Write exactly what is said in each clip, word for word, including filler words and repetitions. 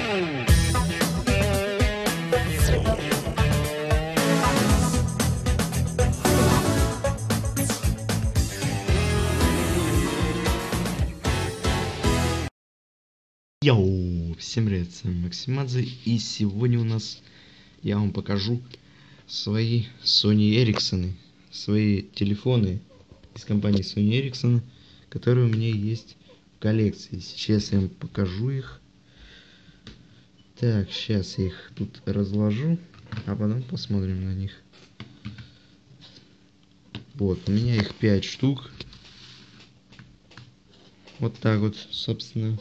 Йоу, всем привет, с вами Максимадзе, и сегодня у нас я вам покажу свои Sony Ericsson, свои телефоны из компании Sony Ericsson, которые у меня есть в коллекции. Сейчас я вам покажу их. Так, сейчас я их тут разложу, а потом посмотрим на них. Вот, у меня их пять штук. Вот так вот, собственно.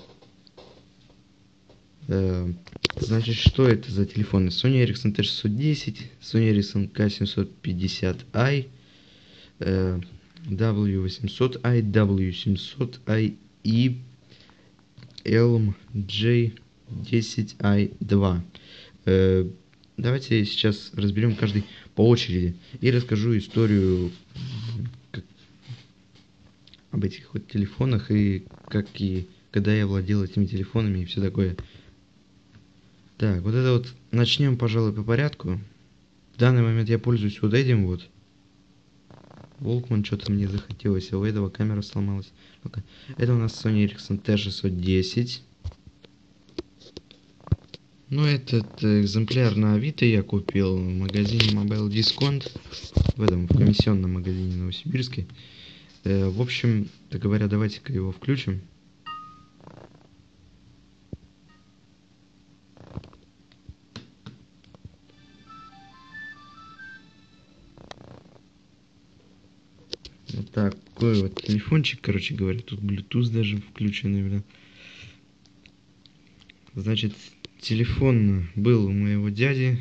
Значит, что это за телефоны? Sony Ericsson T шестьсот десять, Sony Ericsson K семьсот пятьдесят i, W восемьсот i, W семьсот i и L M J десять i два. Давайте сейчас разберем каждый по очереди и расскажу историю как, об этих вот телефонах и как и когда я владел этими телефонами и все такое. Так, вот это вот начнем, пожалуй, по порядку. В данный момент я пользуюсь вот этим вот. Волкман, что-то мне захотелось, а у этого камера сломалась. Ну-ка. Это у нас Sony Ericsson T шестьсот десять. Ну, этот экземпляр на Авито я купил в магазине Mobile Discount. В этом, в комиссионном магазине Новосибирске. Э, в общем, так говоря, давайте-ка его включим. Вот такой вот телефончик, короче говоря, тут Bluetooth даже включен, наверное. Значит, телефон был у моего дяди,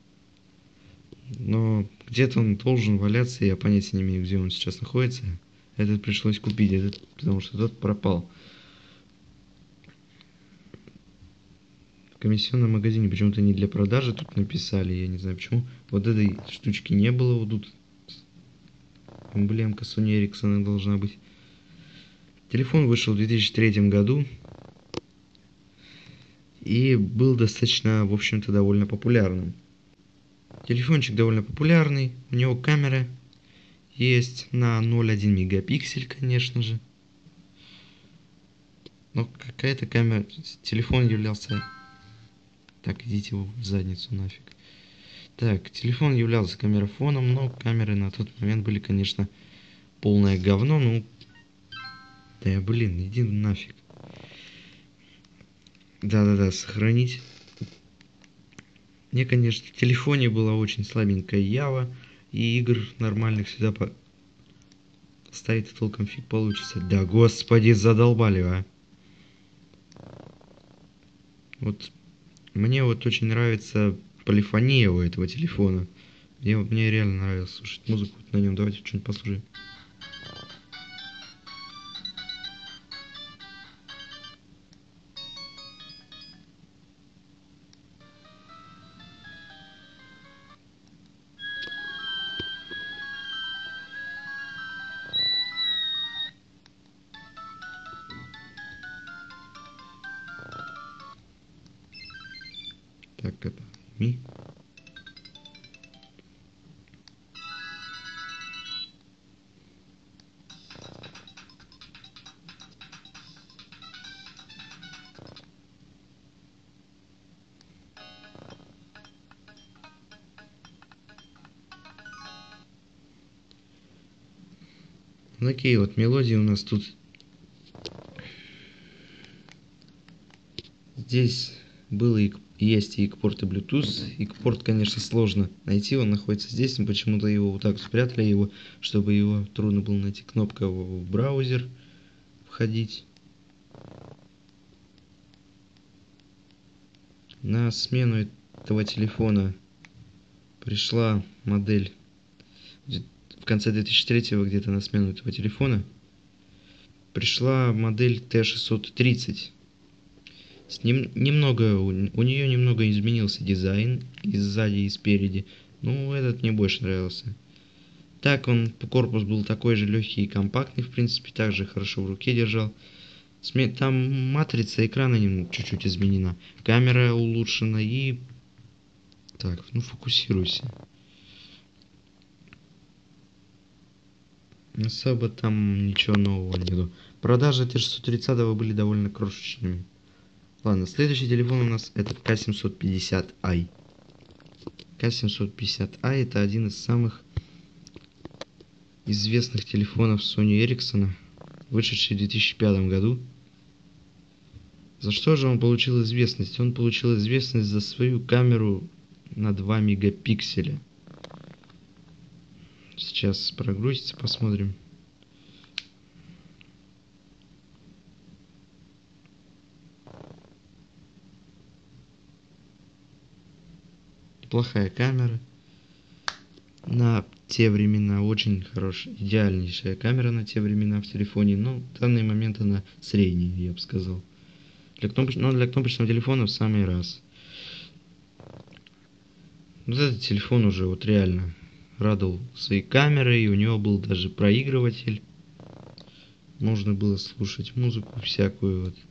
но где-то он должен валяться, я понятия не имею, где он сейчас находится. Этот пришлось купить, этот, потому что тот пропал. В комиссионном магазине почему-то не для продажи тут написали, я не знаю почему. Вот этой штучки не было, вот тут эмблемка Sony Ericsson должна быть. Телефон вышел в две тысячи третьем году и был достаточно, в общем-то, довольно популярным. Телефончик довольно популярный, у него камера есть на ноль целых одна десятая мегапиксель, конечно же. Но какая-то камера, телефон являлся... Так, идите его в задницу нафиг. Так, телефон являлся камерафоном, но камеры на тот момент были, конечно, полное говно. Ну, да блин, иди нафиг. Да-да-да, сохранить. Мне, конечно, в телефоне была очень слабенькая Ява, и игр нормальных сюда по... ставить толком фиг получится. Да господи, задолбали, а. Вот мне вот очень нравится полифония у этого телефона. Мне, мне реально нравилось слушать музыку на нем. Давайте что-нибудь послушаем. Так, это ми. Такие вот мелодии у нас тут. Здесь было и есть и экпорт, и Bluetooth. Экпорт, конечно, сложно найти, он находится здесь, но почему-то его вот так спрятали, его, чтобы его трудно было найти. Кнопка в браузер входить. На смену этого телефона пришла модель в конце две тысячи третьего, где-то на смену этого телефона пришла модель T шестьсот тридцать. С ним немного, у, у нее немного изменился дизайн и сзади, и спереди. Ну, этот мне больше нравился. Так он, корпус был такой же легкий и компактный, в принципе, также хорошо в руке держал. Сме- Там матрица экрана нем- чуть-чуть изменена. Камера улучшена и... Так, ну фокусируйся. Особо там ничего нового нету. Продажи Т шестьсот тридцать были довольно крошечными. Ладно, следующий телефон у нас это К семьсот пятьдесят ай. К семьсот пятьдесят ай это один из самых известных телефонов Sony Ericsson, вышедший в две тысячи пятом году. За что же он получил известность? Он получил известность за свою камеру на два мегапикселя. Сейчас прогрузится, посмотрим. Плохая камера. На те времена очень хорошая, идеальнейшая камера на те времена в телефоне. Но в данный момент она средняя, я бы сказал. Для кнопоч... Но для кнопочного телефона в самый раз. Вот этот телефон уже вот реально радовал своей камерой. И у него был даже проигрыватель. Можно было слушать музыку всякую вот.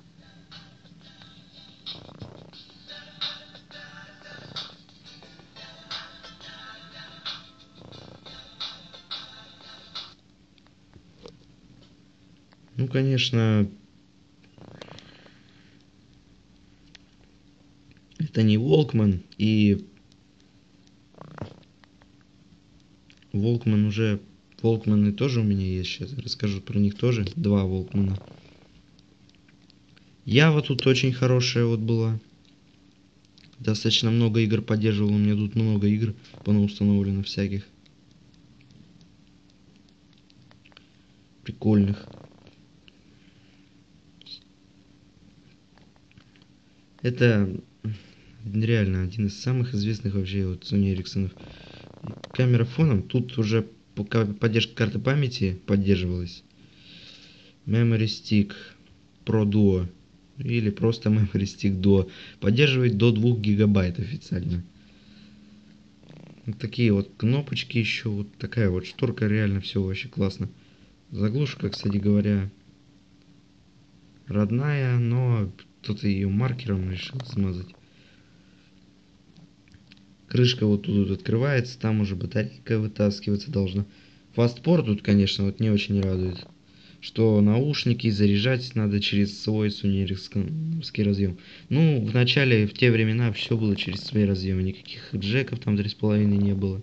Ну, конечно, это не Walkman, и Walkman уже... Волкманы тоже у меня есть, сейчас расскажу про них тоже. Два Волкмана. Ява тут очень хорошая вот была. Достаточно много игр поддерживал, у меня тут много игр понаустановлено всяких. Прикольных. Это реально один из самых известных вообще вот Sony Ericsson. Камера фоном, тут уже пока поддержка карты памяти поддерживалась. Memory Stick Pro Duo или просто Memory Stick Duo поддерживает до двух гигабайт официально. Вот такие вот кнопочки еще, вот такая вот шторка, реально все вообще классно. Заглушка, кстати говоря, родная, но кто-то ее маркером решил смазать. Крышка вот тут открывается, там уже батарейка вытаскиваться должна. Фастпорт тут, конечно, вот не очень радует. Что наушники заряжать надо через свой Sony Ericsson разъем. Ну, в начале, в те времена, все было через свои разъемы. Никаких джеков там три с половиной не было.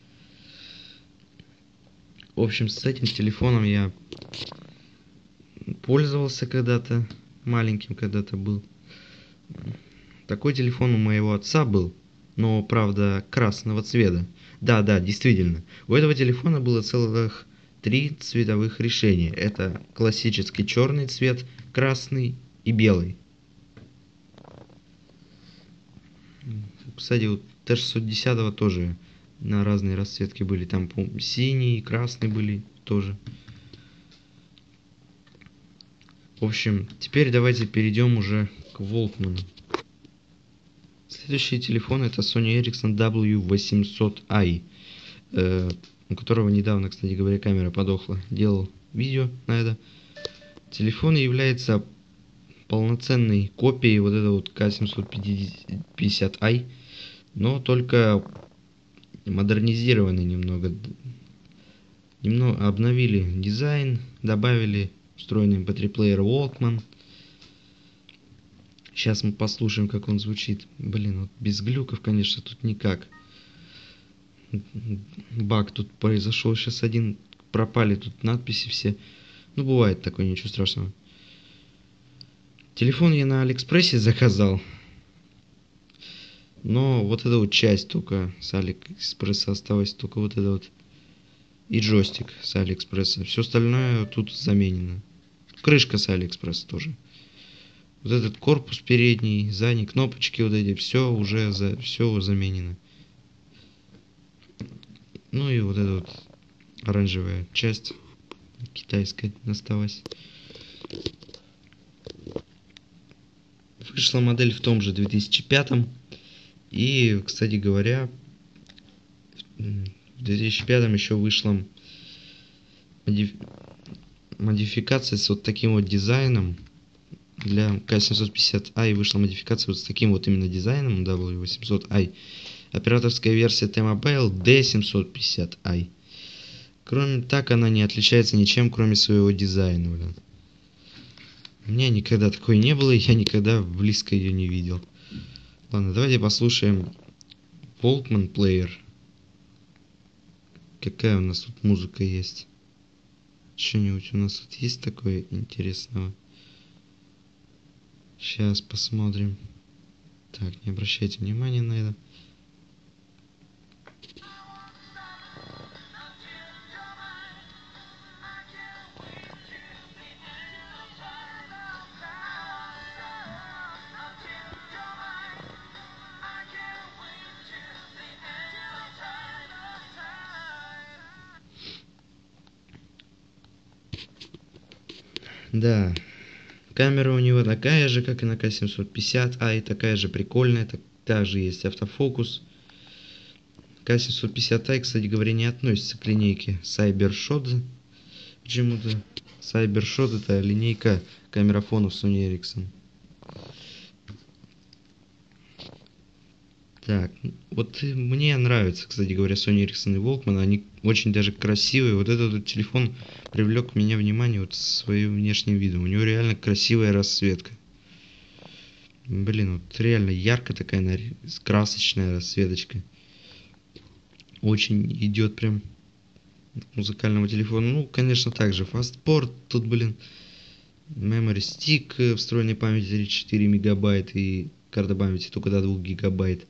В общем, с этим телефоном я пользовался когда-то. Маленьким когда-то был. Такой телефон у моего отца был. Но, правда, красного цвета. Да, да, действительно. У этого телефона было целых три цветовых решения. Это классический черный цвет, красный и белый. Кстати, у Т шестьсот десять тоже на разные расцветки были. Там синий и красный были тоже. В общем, теперь давайте перейдем уже к Волкману. Следующий телефон это Sony Ericsson дабл ю восемьсот ай, э, у которого недавно, кстати говоря, камера подохла. Делал видео на это. Телефон является полноценной копией вот этого вот К семьсот пятьдесят ай, но только модернизированный немного. Немного обновили дизайн, добавили встроенный эм пэ три плеер Walkman. Сейчас мы послушаем, как он звучит. Блин, вот без глюков, конечно, тут никак. Баг тут произошел. Сейчас один пропали тут надписи все. Ну, бывает такое, ничего страшного. Телефон я на Алиэкспрессе заказал. Но вот эта вот часть только с Алиэкспресса осталась. Только вот это вот. И джойстик с Алиэкспресса. Все остальное тут заменено. Крышка с Алиэкспресса тоже. Вот этот корпус передний, задний, кнопочки вот эти, все уже за, все заменено. Ну и вот эта вот оранжевая часть китайская осталась. Вышла модель в том же две тысячи пятом. И, кстати говоря, в две тысячи пятом еще вышла модиф... модификация с вот таким вот дизайном. для К семьсот пятьдесят ай вышла модификация вот с таким вот именно дизайном дабл ю восемьсот ай. Операторская версия T-Mobile ди семьсот пятьдесят ай. Кроме так, она не отличается ничем, кроме своего дизайна, блин. У меня никогда такой не было, и я никогда близко ее не видел. Ладно, давайте послушаем Walkman Player. Какая у нас тут музыка есть? Что-нибудь у нас тут есть такое интересного? Сейчас посмотрим. Так, не обращайте внимания на это. Да, камера у него такая же, как и на К семьсот пятьдесят ай, такая же прикольная, так, также есть автофокус. К семьсот пятьдесят ай, кстати говоря, не относится к линейке CyberShot. Почему-то CyberShot это линейка камерафонов Sony Ericsson. Так, вот мне нравится, кстати говоря, Sony Ericsson и Walkman, они очень даже красивые. Вот этот вот телефон привлек меня внимание вот своим внешним видом. У него реально красивая расцветка. Блин, вот реально яркая такая, красочная расцветочка. Очень идет прям к музыкальному телефону. Ну, конечно, также Fastport, тут, блин, Memory Stick, встроенной памяти тридцать четыре мегабайта и карта памяти только до двух гигабайт.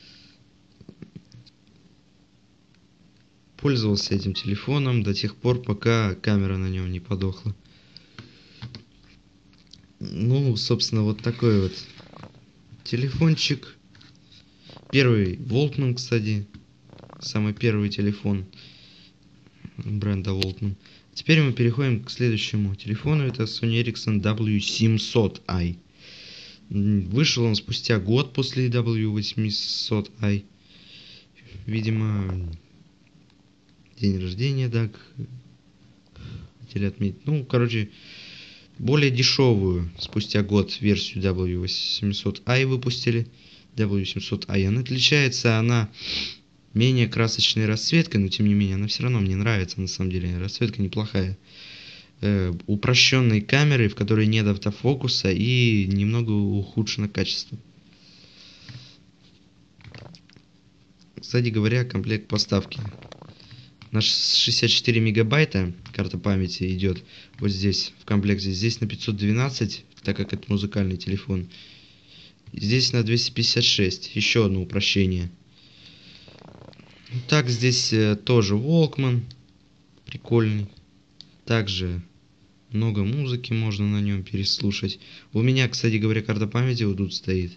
Пользовался этим телефоном до тех пор, пока камера на нем не подохла. Ну, собственно, вот такой вот телефончик. Первый Walkman, кстати. Самый первый телефон бренда Walkman. Теперь мы переходим к следующему телефону. Это Sony Ericsson дабл ю семьсот ай. Вышел он спустя год после дабл ю восемьсот ай. Видимо, день рождения, так хотели отметить. Ну, короче, более дешевую спустя год версию дабл ю восемьсот ай выпустили. дабл ю семьсот ай. Она отличается, она менее красочной расцветкой, но тем не менее, она все равно мне нравится, на самом деле. Расцветка неплохая. Э, упрощенной камерой, в которой нет автофокуса и немного ухудшено качество. Кстати говоря, комплект поставки. На шестьдесят четыре мегабайта карта памяти идет вот здесь в комплекте. Здесь на пятьсот двенадцать, так как это музыкальный телефон. Здесь на двести пятьдесят шесть. Еще одно упрощение. Так, здесь э, тоже Walkman. Прикольный. Также много музыки можно на нем переслушать. У меня, кстати говоря, карта памяти вот тут стоит.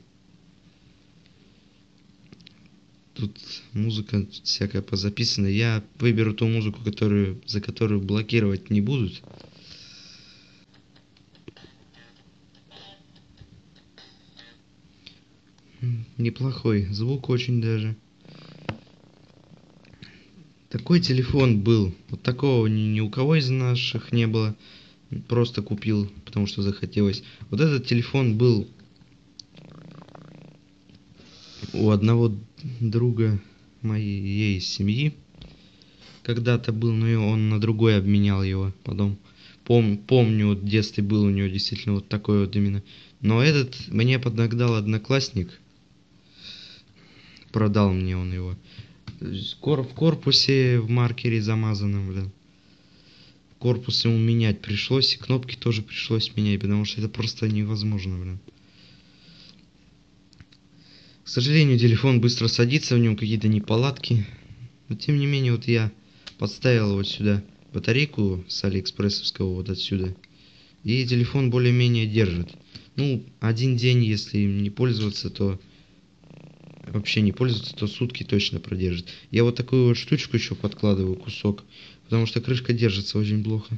Тут музыка всякая позаписана. Я выберу ту музыку, которую, за которую блокировать не будут. Неплохой звук очень даже. Такой телефон был. Вот такого ни, ни у кого из наших не было. Просто купил, потому что захотелось. Вот этот телефон был у одного друга моей семьи. Когда-то был, но он на другой обменял его потом. Пом, помню, вот в детстве был у него действительно вот такой вот именно. Но этот мне поднагдал одноклассник. Продал мне он его. В корпусе в маркере замазанном, блин. Корпус ему менять пришлось, и кнопки тоже пришлось менять, потому что это просто невозможно, блин. К сожалению, телефон быстро садится, в нем какие-то неполадки. Но тем не менее, вот я подставил вот сюда батарейку с алиэкспрессовского вот отсюда. И телефон более-менее держит. Ну, один день, если им не пользоваться, то вообще не пользоваться, то сутки точно продержит. Я вот такую вот штучку еще подкладываю, кусок, потому что крышка держится очень плохо.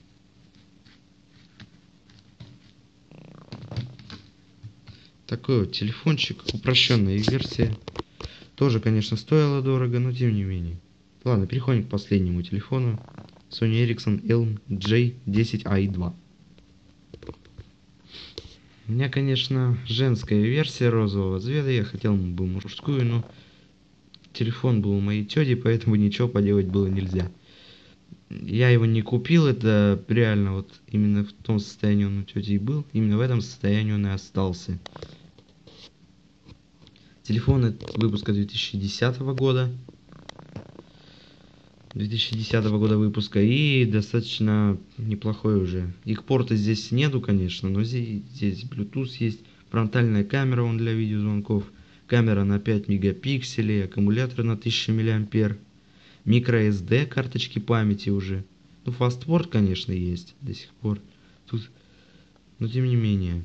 Такой вот телефончик, упрощенная версия. Тоже, конечно, стоила дорого, но тем не менее. Ладно, переходим к последнему телефону. Sony Ericsson эл эм джей десять ай два. У меня, конечно, женская версия розового цвета. Я хотел бы мужскую, но телефон был у моей тети, поэтому ничего поделать было нельзя. Я его не купил, это реально вот именно в том состоянии он у тети и был. Именно в этом состоянии он и остался. Телефон этот выпуска две тысячи десятого года. две тысячи десятого года выпуска и достаточно неплохой уже. Их порта здесь нету, конечно, но здесь, здесь Bluetooth есть, фронтальная камера он для видеозвонков, камера на пять мегапикселей, аккумулятор на тысяча миллиампер, microSD карточки памяти уже. Ну, фастворд, конечно, есть до сих пор. Тут, но тем не менее.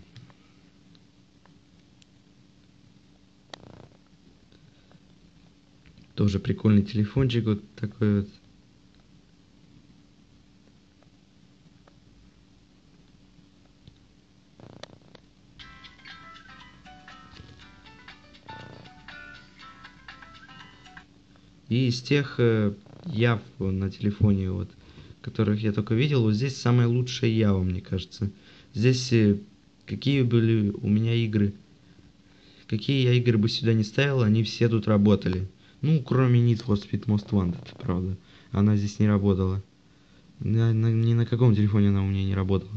Тоже прикольный телефончик вот такой вот. И из тех э, яв на телефоне, вот, которых я только видел, вот здесь самая лучшая ява, мне кажется. Здесь э, какие были у меня игры, какие я игры бы сюда не ставил, они все тут работали. Ну, кроме Need for Speed Most Wanted, правда. Она здесь не работала. На, на, ни на каком телефоне она у меня не работала.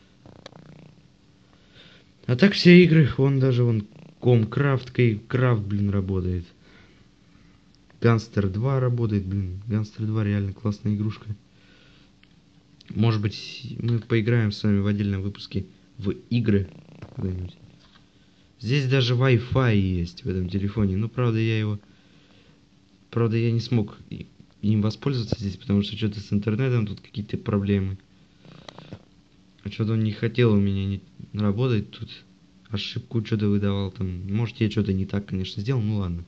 А так все игры, вон даже вон Комкрафт, Кейкрафт, блин, работает. Ганстер два работает, блин. Ганстер два реально классная игрушка. Может быть, мы поиграем с вами в отдельном выпуске в игры когда-нибудь. Здесь даже Wi-Fi есть в этом телефоне. Ну, правда, я его... Правда, я не смог им воспользоваться здесь, потому что что-то с интернетом тут какие-то проблемы. А что-то он не хотел у меня не работать тут. Ошибку что-то выдавал там. Может, я что-то не так, конечно, сделал. Ну, ладно.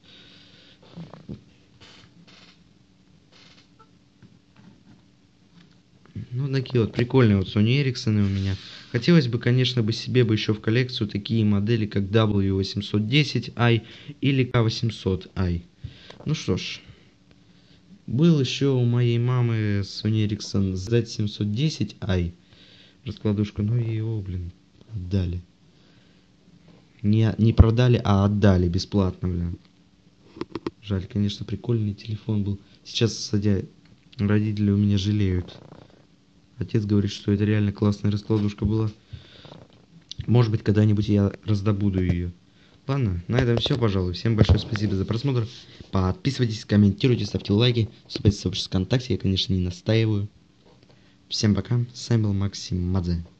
Ну, такие вот прикольные вот Sony Ericsson у меня. Хотелось бы, конечно, бы себе бы еще в коллекцию такие модели, как дабл ю восемьсот десять ай или кей восемьсот ай. Ну что ж. Был еще у моей мамы Sony Ericsson зет семьсот десять ай. Раскладушка, но его, блин, отдали. Не, не продали, а отдали бесплатно, блин. Жаль, конечно, прикольный телефон был. Сейчас, садя, родители у меня жалеют. Отец говорит, что это реально классная раскладушка была. Может быть, когда-нибудь я раздобуду ее. Ладно, на этом все, пожалуй. Всем большое спасибо за просмотр. Подписывайтесь, комментируйте, ставьте лайки. Вступайте в сообщество ВКонтакте, я, конечно, не настаиваю. Всем пока. С вами был Максим Мадзе.